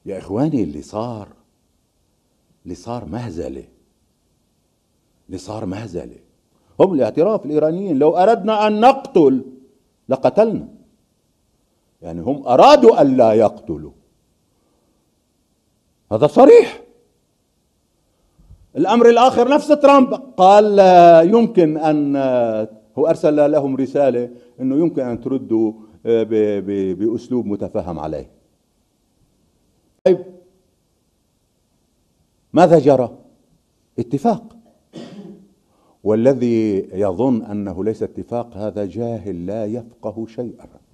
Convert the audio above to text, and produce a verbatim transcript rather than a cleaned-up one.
يا إخواني، اللي صار اللي صار مهزلة، اللي صار مهزلة. هم الاعتراف الإيرانيين لو أردنا أن نقتل لقتلنا، يعني هم أرادوا أن لا يقتلوا، هذا صريح. الأمر الآخر نفس ترامب قال يمكن أن، هو أرسل لهم رسالة أنه يمكن أن تردوا بأسلوب متفهم عليه. طيب ماذا جرى؟ اتفاق، والذي يظن أنه ليس اتفاق هذا جاهل لا يفقه شيئا.